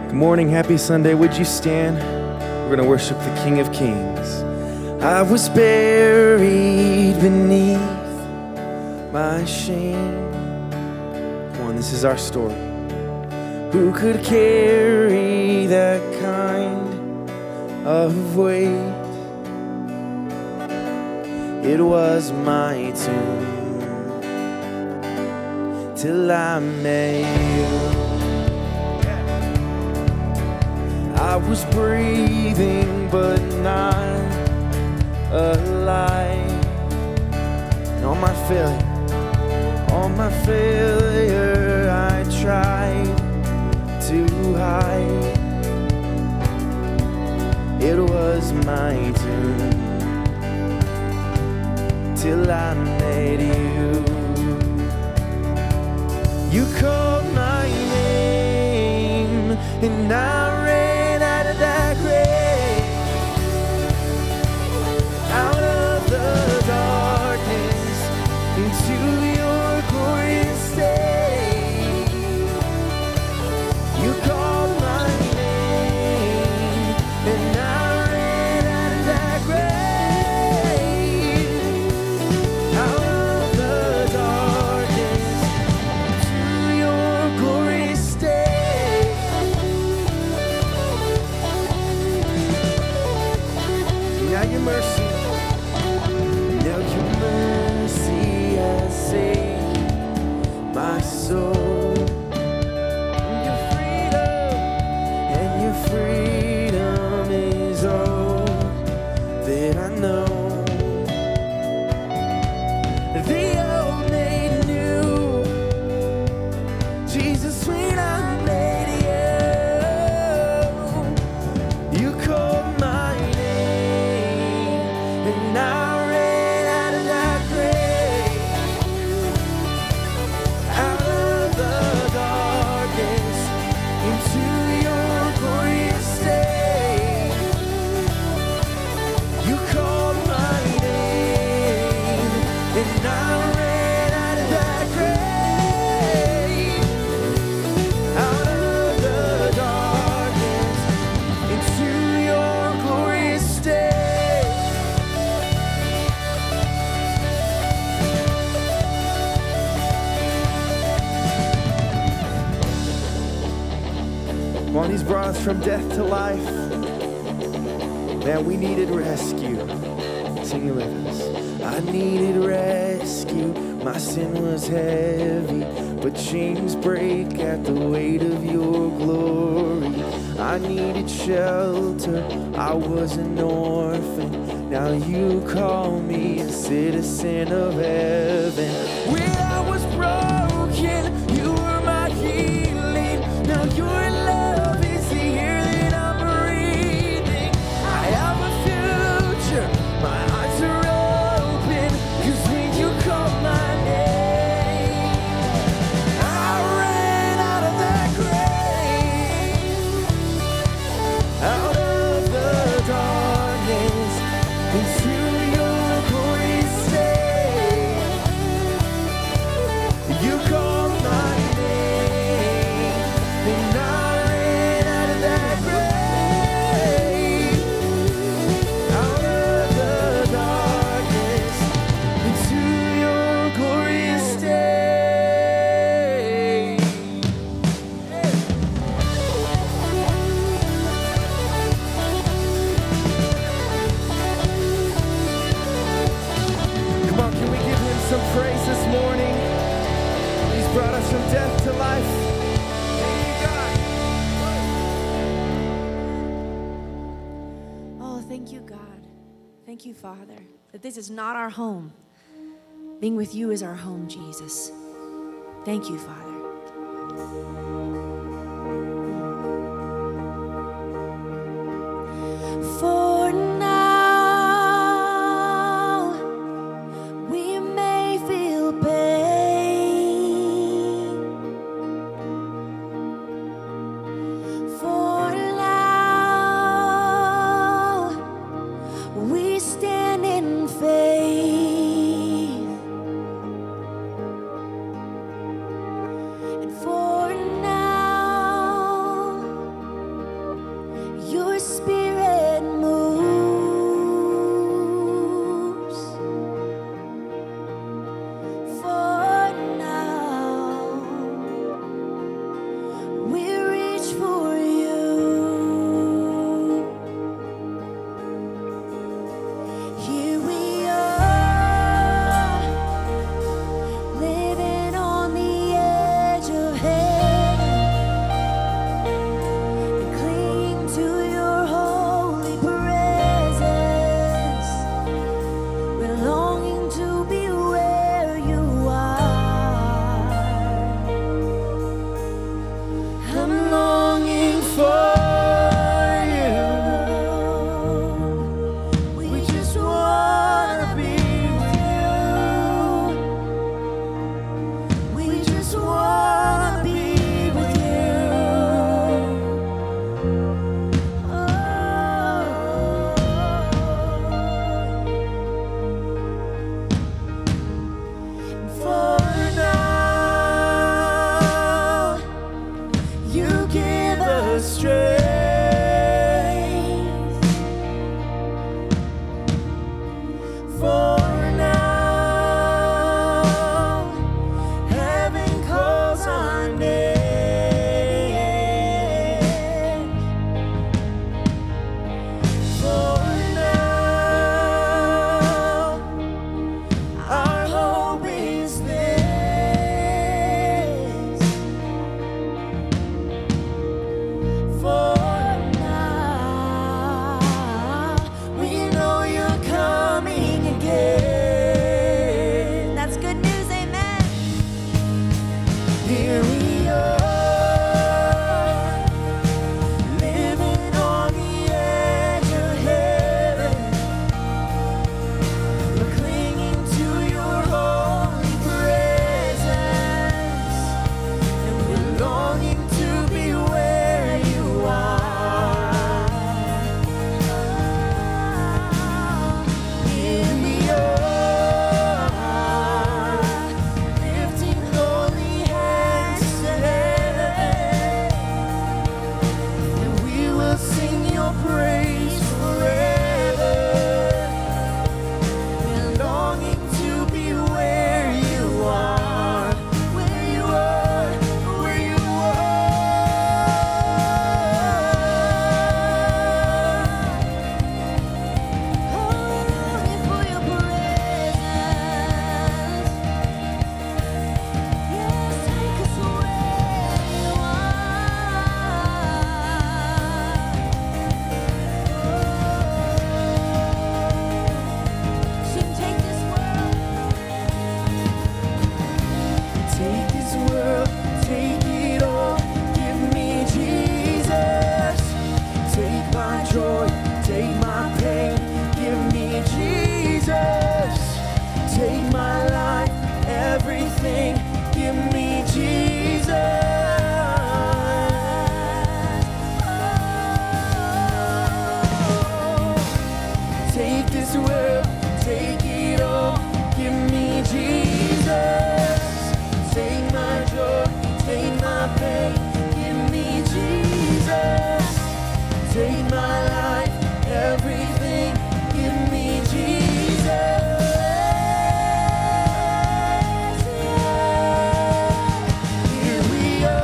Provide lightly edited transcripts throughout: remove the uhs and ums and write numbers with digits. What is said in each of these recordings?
Good morning, happy Sunday. Would you stand? We're going to worship the King of Kings. I was buried beneath my shame. Come on, this is our story. Who could carry that kind of weight? It was my tomb till I met you. I was breathing but not alive. And all my failure I tried to hide. It was my tomb till I met you. You called my name and I ran out of that grave, out of the darkness into your glorious day. You called my name and I ran out of that grave, out of the darkness into your glorious day. Now your mercy, now your mercy has saved my soul. And your freedom is all that I know. The old made new, Jesus, when I met you. You called my name and I ran out of that grave, out of the darkness into your glorious day. You called my name and I ran out of that grave, out of the darkness into your glorious day. Come on, he's brought us from death to life. Man, we needed rescue. Sing it with us. I needed rescue. My sin was heavy, but chains break at the weight of your glory. I needed shelter. I was an orphan. Now you call me a citizen of heaven. When I was broken, you were my healing. Now your love is the air that I'm breathing. I have a future. My eyes are open, 'cause when you called my name, I ran out of that grave, out of the darkness into your glorious day. You called my name and I ran out of that grave, out of the darkness into your glorious day. Come on, can we give him some praise this morning? He's brought us from death to life. Thank you, God. Oh, thank you, God. Thank you, Father, that this is not our home. Being with you is our home, Jesus. Thank you, Father. For now, we may feel pain. For now, we stand in faith. And for now, Here we are, living on the edge of heaven. We're clinging to your holy presence, and we're longing to be where you are. Here we are, lifting holy hands to heaven, and we will sing your praise forever. We're longing to be where you are, where you are, where you are. Longing for your presence. Yes, take us where you are. Sing, take this world. Take this world, take it all. Give me Jesus. Take my joy, take my pain. Give me Jesus. Take my life, everything. Give me Jesus. Take this world, take it all. Give me Jesus. Take my joy, take my pain. Give me Jesus. Take my life, everything. Give me Jesus. Here we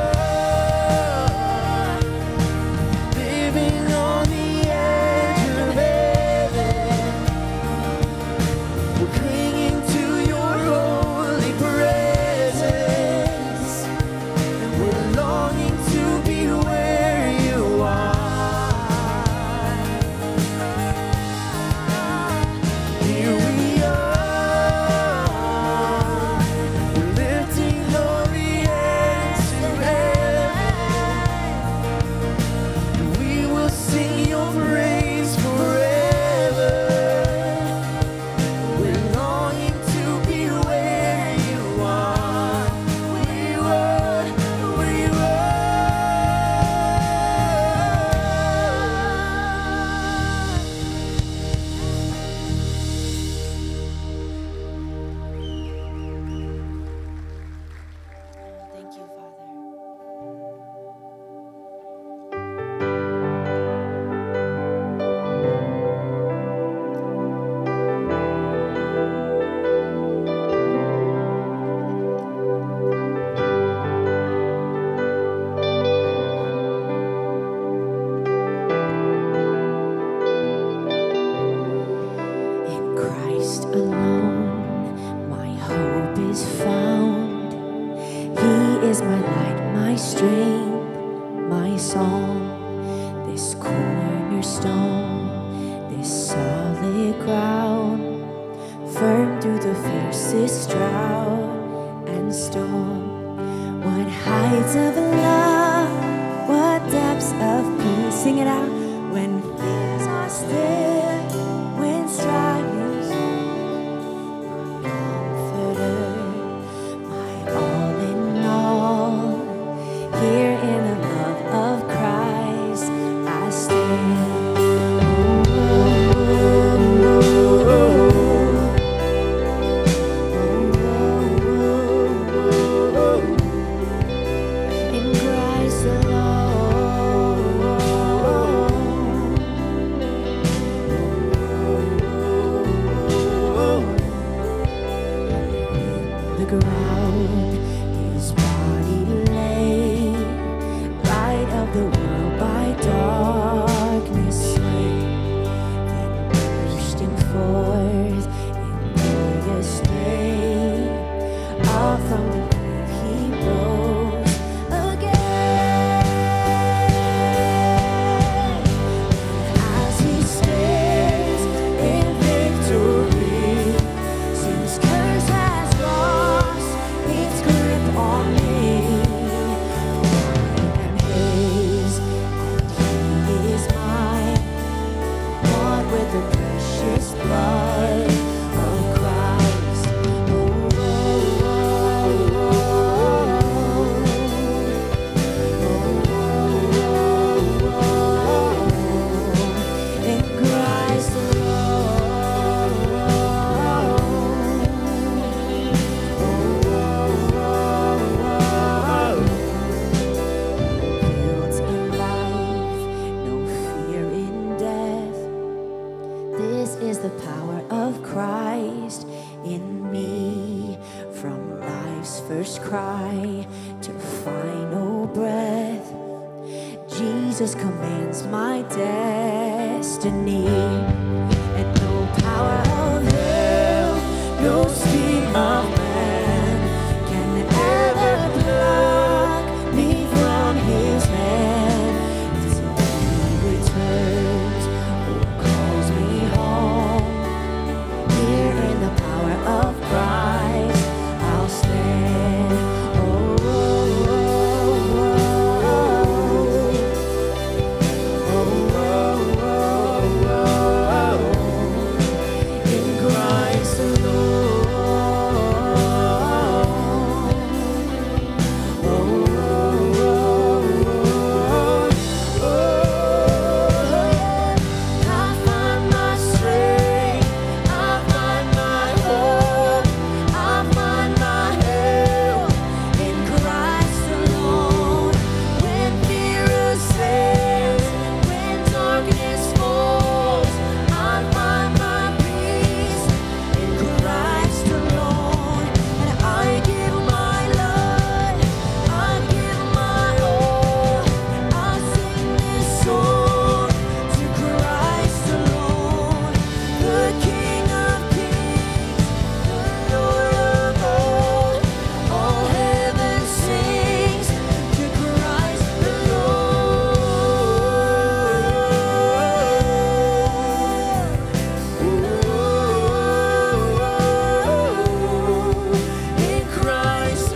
are, living on the edge of heaven. We're clinging to your holy presence, and we're longing to be where you are. Here we are, we're lifting holy hands to heaven. We will sing your praise forever. We're longing to be where you are, where you are, where you are. Thank you, Father. In Christ alone, my hope is found. He is my light, my strength, my song. This cornerstone, this solid ground, firm through the fiercest drought and storm. What heights of love, what depths of peace. Sing it out. When things are still, when strivings, my comforter, my all in all. Here in the love of Christ I stand. In Christ alone. The ground his body lay, light of the world by darkness slain, then bursting forth in glorious day, all from the grave he rose again. As he stands in victory, since curse has lost its grip on me. last cry to final breath. Jesus commands my destiny, and no power of hell, no scheme of man can ever pluck me from his hand. Till he returns or calls me home, here in the power of Christ I'll stand. Oh, oh, oh, oh, oh, oh, in Christ alone. Oh, oh, I find my strength, I find my hope, I find my help in Christ alone. When fear assails, when darkness falls, I find my peace in Christ alone. And I give my life, I give my all, I sing this song to Christ alone, the King of Kings, the Lord of all heaven sings to Christ alone. In Christ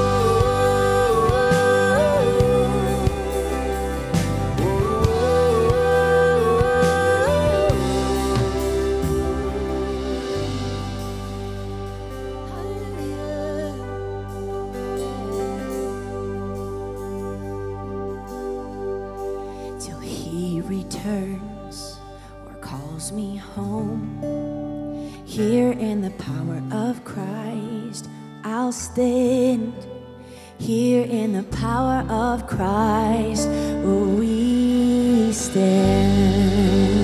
alone. Till he returns or calls me home, here in the power of Christ I'll stand. Here in the power of Christ we stand.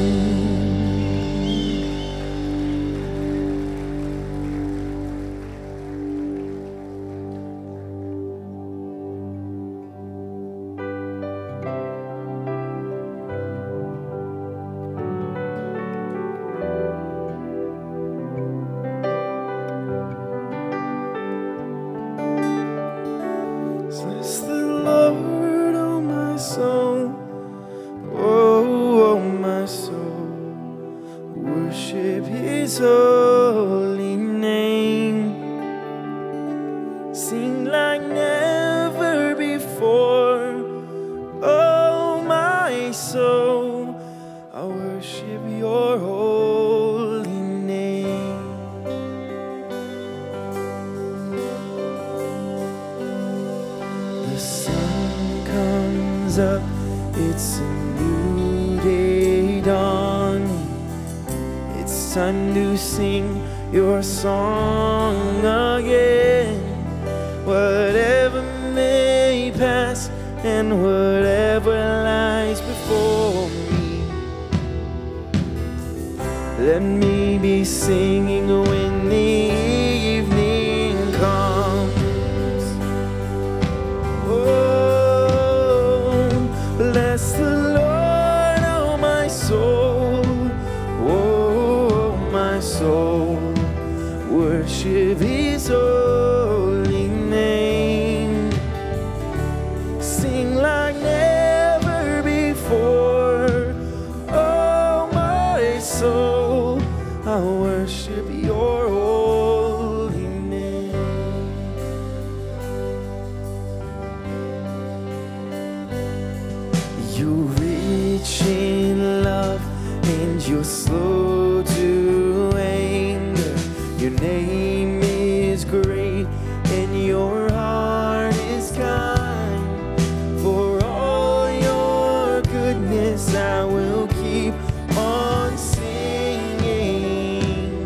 Bless the Lord, oh my soul, oh my soul, worship his holy name. Sing like never before, oh my soul, I worship your holy name. The sun comes up, it's a new day dawning. It's time to sing your song again. Whatever may pass and whatever lies before me, let me be singing when the evening comes. Oh, bless the Lord, oh my soul, oh my soul, worship his holy name. Sing like never before, oh my soul, I worship your holy name. You're rich in love and you're slow to anger. Your name is great and your heart is kind. For all your goodness I will keep on singing.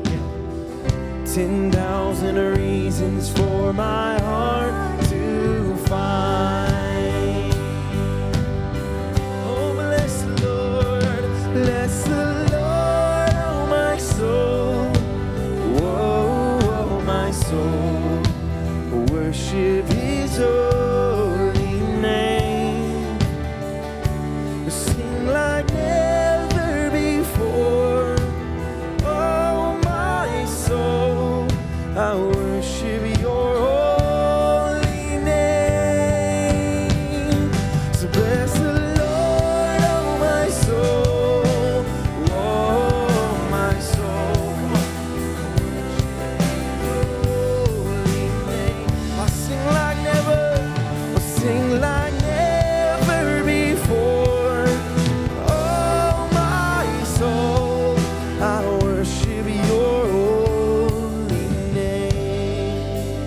10,000 reasons for my heart to find. Oh, bless the Lord, bless the Lord, oh my soul, oh my soul, worship worship His holy name. We sing like never before. Oh, my soul, I worship Your holy name. So bless the Lord, oh my soul, oh my soul. I sing like never, I sing like never before. Oh, my soul, I worship Your holy name.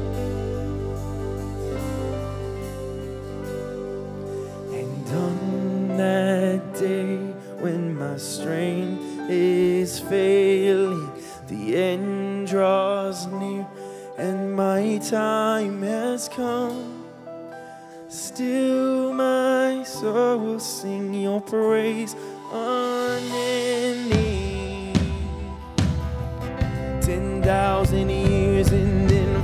And on that day when my strength is failing, the end draws near and my time has come, still my soul will sing Your praise unending. 10,000 years and then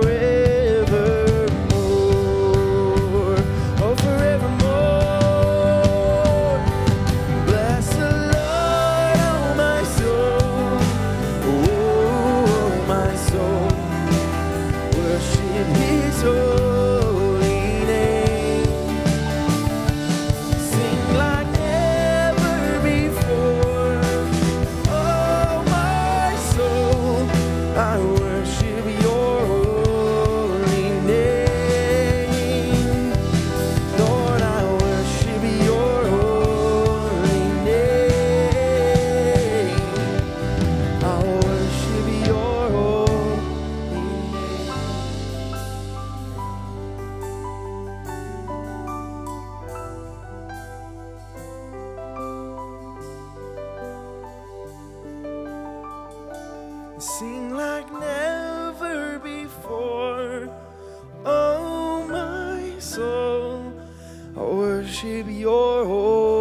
forevermore, oh forevermore. Bless the Lord, oh my soul, oh my soul. Worship His holy name. Sing like never before. Oh, my soul, I worship Your holy name. Lord, I worship Your holy name. I worship Your holy name. Sing like never before. Oh, my soul, I worship Your holy